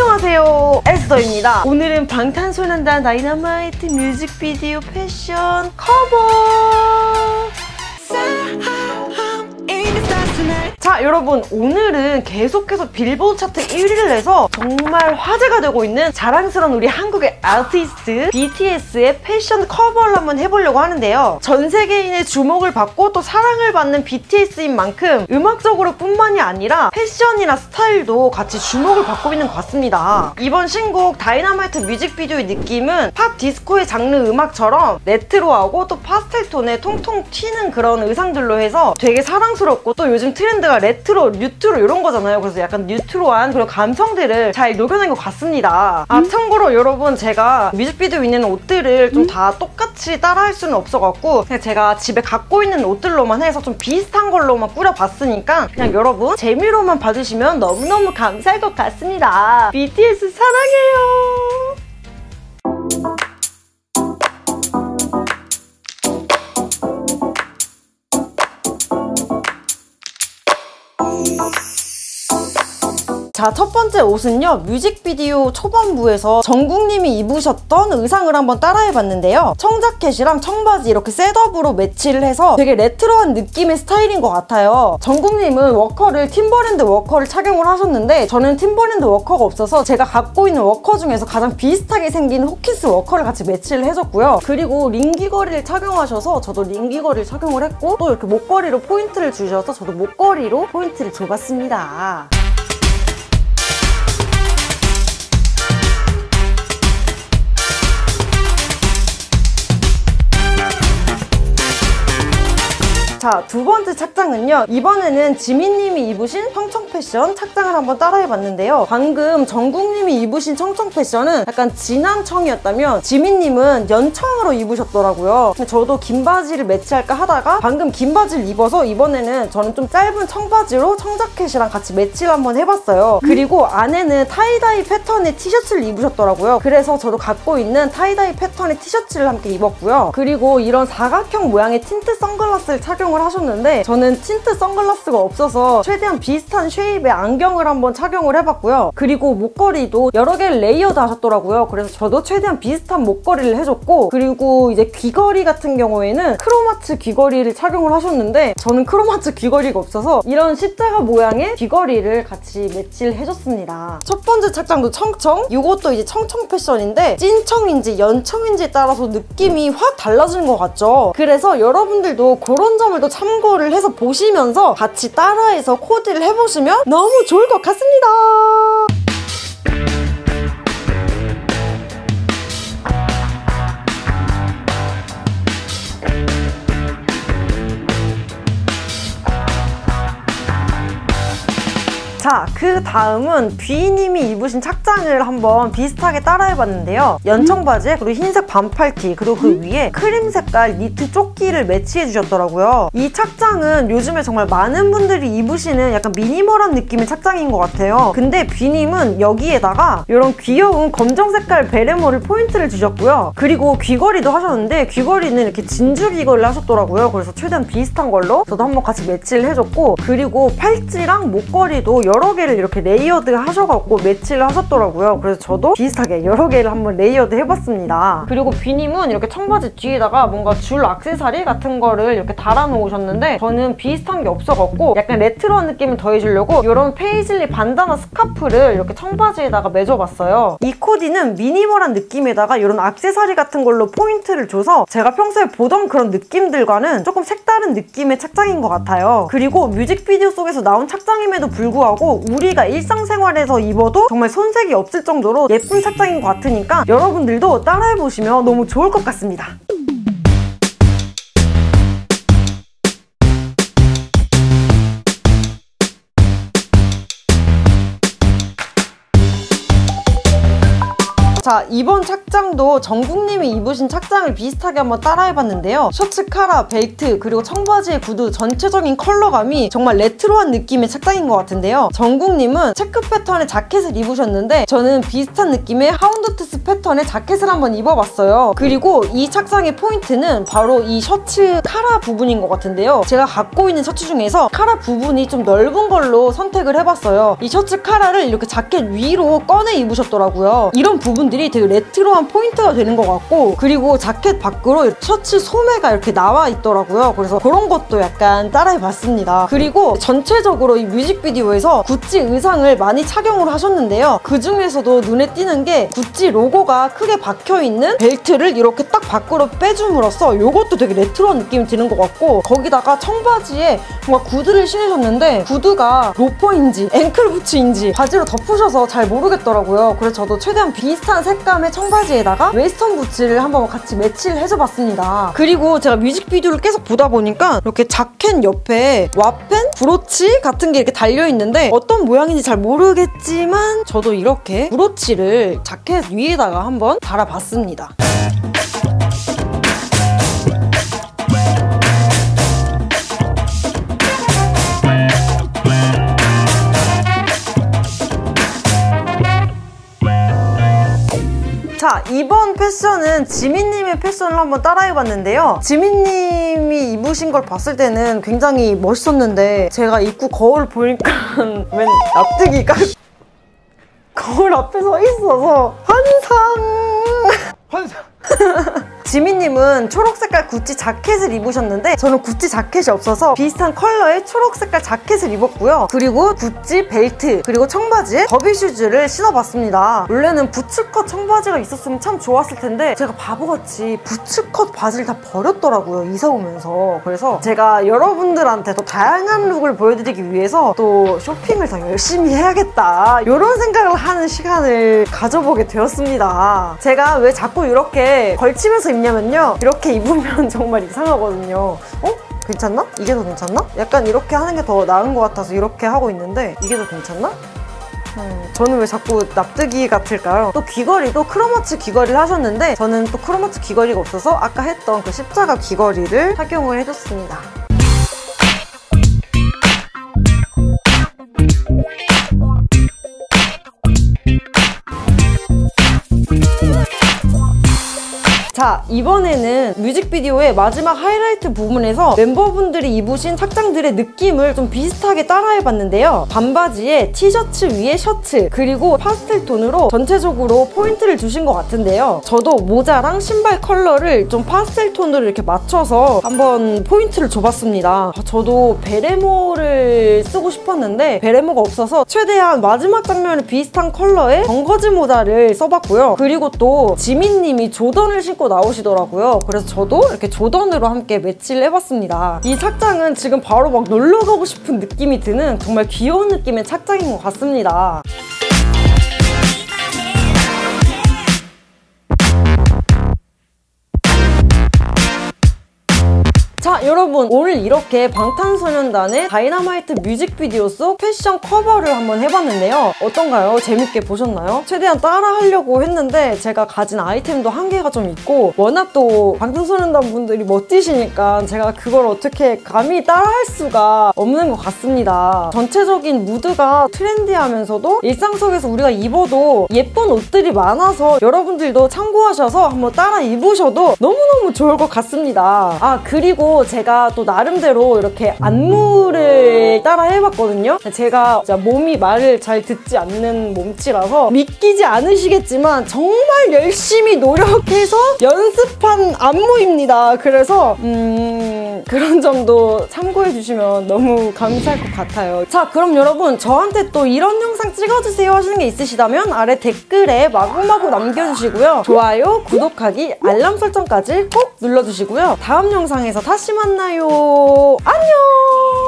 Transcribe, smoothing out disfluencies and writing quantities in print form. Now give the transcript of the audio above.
안녕하세요, 에스더입니다. 오늘은 방탄소년단 다이너마이트 뮤직비디오 패션 커버! 자, 여러분, 오늘은 계속해서 빌보드 차트 1위를 해서 정말 화제가 되고 있는 자랑스러운 우리 한국의 아티스트 BTS의 패션 커버를 한번 해보려고 하는데요. 전 세계인의 주목을 받고 또 사랑을 받는 BTS인 만큼 음악적으로 뿐만이 아니라 패션이나 스타일도 같이 주목을 받고 있는 것 같습니다. 이번 신곡 다이너마이트 뮤직비디오의 느낌은 팝 디스코의 장르 음악처럼 레트로하고 또 파스텔 톤에 통통 튀는 그런 의상들로 해서 되게 사랑스럽고, 또 요즘 트렌드가 레트로, 뉴트로 이런 거잖아요. 그래서 약간 뉴트로한 그런 감성들을 잘 녹여낸 것 같습니다. 참고로 여러분, 제가 뮤직비디오에 있는 옷들을 좀 다 똑같이 따라할 수는 없어갖고 그냥 제가 집에 갖고 있는 옷들로만 해서 좀 비슷한 걸로만 꾸려봤으니까 그냥 여러분 재미로만 봐주시면 너무너무 감사할 것 같습니다. BTS 사랑해요. 자, 첫 번째 옷은요, 뮤직비디오 초반부에서 정국님이 입으셨던 의상을 한번 따라해봤는데요. 청자켓이랑 청바지 이렇게 셋업으로 매치를 해서 되게 레트로한 느낌의 스타일인 것 같아요. 정국님은 워커를 팀버랜드 워커를 착용을 하셨는데 저는 팀버랜드 워커가 없어서 제가 갖고 있는 워커 중에서 가장 비슷하게 생긴 호키스 워커를 같이 매치를 해줬고요. 그리고 링 귀걸이를 착용하셔서 저도 링 귀걸이를 착용을 했고, 또 이렇게 목걸이로 포인트를 주셔서 저도 목걸이로 포인트를 줘봤습니다. 자, 두 번째 착장은요, 이번에는 지민님이 입으신 청청 패션 착장을 한번 따라해봤는데요. 방금 정국님이 입으신 청청 패션은 약간 진한 청이었다면 지민님은 연청으로 입으셨더라고요. 저도 긴 바지를 매치할까 하다가 방금 긴 바지를 입어서 이번에는 저는 좀 짧은 청바지로 청자켓이랑 같이 매치를 한번 해봤어요. 그리고 안에는 타이다이 패턴의 티셔츠를 입으셨더라고요. 그래서 저도 갖고 있는 타이다이 패턴의 티셔츠를 함께 입었고요. 그리고 이런 사각형 모양의 틴트 선글라스를 착용을 하셨는데 저는 틴트 선글라스가 없어서 최대한 비슷한 쉐입의 안경을 한번 착용을 해봤고요. 그리고 목걸이도 여러 개를 레이어드 하셨더라고요. 그래서 저도 최대한 비슷한 목걸이를 해줬고, 그리고 이제 귀걸이 같은 경우에는 크로마츠 귀걸이를 착용을 하셨는데 저는 크로마츠 귀걸이가 없어서 이런 십자가 모양의 귀걸이를 같이 매치를 해줬습니다. 첫 번째 착장도 청청, 이것도 이제 청청 패션인데 찐청인지 연청인지에 따라서 느낌이 확 달라지는 것 같죠. 그래서 여러분들도 그런 점을 또 참고를 해서 보시면서 같이 따라해서 코디를 해보시면 너무 좋을 것 같습니다. 자, 그 다음은 비님이 입으신 착장을 한번 비슷하게 따라해봤는데요. 연청 바지에 그리고 흰색 반팔티, 그리고 그 위에 크림 색깔 니트 조끼를 매치해주셨더라고요. 이 착장은 요즘에 정말 많은 분들이 입으시는 약간 미니멀한 느낌의 착장인 것 같아요. 근데 비님은 여기에다가 이런 귀여운 검정 색깔 베레모를 포인트를 주셨고요. 그리고 귀걸이도 하셨는데 귀걸이는 이렇게 진주 귀걸이를 하셨더라고요. 그래서 최대한 비슷한 걸로 저도 한번 같이 매치를 해줬고, 그리고 팔찌랑 목걸이도 여러 개를 이렇게 레이어드 하셔갖고 매치를 하셨더라고요. 그래서 저도 비슷하게 여러 개를 한번 레이어드 해봤습니다. 그리고 비님은 이렇게 청바지 뒤에다가 뭔가 줄 액세서리 같은 거를 이렇게 달아놓으셨는데 저는 비슷한 게 없어갖고 약간 레트로한 느낌을 더해주려고 이런 페이즐리 반다나 스카프를 이렇게 청바지에다가 매줘봤어요. 이 코디는 미니멀한 느낌에다가 이런 액세서리 같은 걸로 포인트를 줘서 제가 평소에 보던 그런 느낌들과는 조금 색다른 느낌의 착장인 것 같아요. 그리고 뮤직비디오 속에서 나온 착장임에도 불구하고 우리가 일상생활에서 입어도 정말 손색이 없을 정도로 예쁜 착장인 것 같으니까 여러분들도 따라해보시면 너무 좋을 것 같습니다. 자, 이번 착장도 정국님이 입으신 착장을 비슷하게 한번 따라해봤는데요. 셔츠 카라, 벨트, 그리고 청바지의 구두 전체적인 컬러감이 정말 레트로한 느낌의 착장인 것 같은데요. 정국님은 체크 패턴의 자켓을 입으셨는데 저는 비슷한 느낌의 하운드트스 패턴의 자켓을 한번 입어봤어요. 그리고 이 착장의 포인트는 바로 이 셔츠 카라 부분인 것 같은데요. 제가 갖고 있는 셔츠 중에서 카라 부분이 좀 넓은 걸로 선택을 해봤어요. 이 셔츠 카라를 이렇게 자켓 위로 꺼내 입으셨더라고요. 이런 부분들이 되게 레트로한 포인트가 되는 것 같고, 그리고 자켓 밖으로 셔츠 소매가 이렇게 나와 있더라고요. 그래서 그런 것도 약간 따라해봤습니다. 그리고 전체적으로 이 뮤직비디오에서 구찌 의상을 많이 착용을 하셨는데요. 그 중에서도 눈에 띄는 게 구찌 로고가 크게 박혀있는 벨트를 이렇게 딱 밖으로 빼줌으로써 이것도 되게 레트로한 느낌이 드는 것 같고, 거기다가 청바지에 뭔가 구두를 신으셨는데 구두가 로퍼인지 앵클부츠인지 바지로 덮으셔서 잘 모르겠더라고요. 그래서 저도 최대한 비슷한 색감의 청바지에다가 웨스턴 부츠를 한번 같이 매치를 해줘봤습니다. 그리고 제가 뮤직비디오를 계속 보다 보니까 이렇게 자켓 옆에 와펜, 브로치 같은 게 이렇게 달려있는데 어떤 모양인지 잘 모르겠지만 저도 이렇게 브로치를 자켓 위에다가 한번 달아봤습니다. 자, 이번 패션은 지민님의 패션을 한번 따라해봤는데요. 지민님이 입으신 걸 봤을 때는 굉장히 멋있었는데 제가 입고 거울 보니까 웬 납득이가 거울 앞에 서 있어서 환상 지민님은 초록색깔 구찌 자켓을 입으셨는데 저는 구찌 자켓이 없어서 비슷한 컬러의 초록색깔 자켓을 입었고요. 그리고 구찌 벨트, 그리고 청바지에 더비 슈즈를 신어봤습니다. 원래는 부츠컷 청바지가 있었으면 참 좋았을 텐데 제가 바보같이 부츠컷 바지를 다 버렸더라고요, 이사 오면서. 그래서 제가 여러분들한테 더 다양한 룩을 보여드리기 위해서 또 쇼핑을 더 열심히 해야겠다, 이런 생각을 하는 시간을 가져보게 되었습니다. 제가 왜 자꾸 이렇게 걸치면서 입냐면요, 이렇게 입으면 정말 이상하거든요. 괜찮나? 이게 더 괜찮나? 약간 이렇게 하는 게 더 나은 것 같아서 이렇게 하고 있는데 이게 더 괜찮나? 저는 왜 자꾸 납득이 같을까요? 또 귀걸이도 크로마츠 귀걸이를 하셨는데 저는 또 크로마츠 귀걸이가 없어서 아까 했던 그 십자가 귀걸이를 착용을 해줬습니다. 자, 이번에는 뮤직비디오의 마지막 하이라이트 부분에서 멤버분들이 입으신 착장들의 느낌을 좀 비슷하게 따라해봤는데요. 반바지에 티셔츠 위에 셔츠, 그리고 파스텔 톤으로 전체적으로 포인트를 주신 것 같은데요. 저도 모자랑 신발 컬러를 좀 파스텔 톤으로 이렇게 맞춰서 한번 포인트를 줘봤습니다. 저도 베레모를 쓰고 싶었는데 베레모가 없어서 최대한 마지막 장면에 비슷한 컬러의 벙거지 모자를 써봤고요. 그리고 또 지민님이 조던을 신고 나오시더라고요. 그래서 저도 이렇게 조던으로 함께 매치를 해봤습니다. 이 착장은 지금 바로 막 놀러 가고 싶은 느낌이 드는 정말 귀여운 느낌의 착장인 것 같습니다. 자, 여러분, 오늘 이렇게 방탄소년단의 다이너마이트 뮤직비디오 속 패션 커버를 한번 해봤는데요. 어떤가요? 재밌게 보셨나요? 최대한 따라하려고 했는데 제가 가진 아이템도 한계가 좀 있고 워낙 또 방탄소년단 분들이 멋지시니까 제가 그걸 어떻게 감히 따라할 수가 없는 것 같습니다. 전체적인 무드가 트렌디하면서도 일상 속에서 우리가 입어도 예쁜 옷들이 많아서 여러분들도 참고하셔서 한번 따라 입으셔도 너무너무 좋을 것 같습니다. 아, 그리고 제가 또 나름대로 이렇게 안무를 따라 해봤거든요. 제가 진짜 몸이 말을 잘 듣지 않는 몸치라서 믿기지 않으시겠지만 정말 열심히 노력해서 연습한 안무입니다. 그래서 그런 점도 참고해주시면 너무 감사할 것 같아요. 자, 그럼 여러분, 저한테 또 이런 영상 찍어주세요 하시는 게 있으시다면 아래 댓글에 마구마구 남겨주시고요. 좋아요, 구독하기, 알람 설정까지 꼭 눌러주시고요. 다음 영상에서 다시 만나요. 안녕!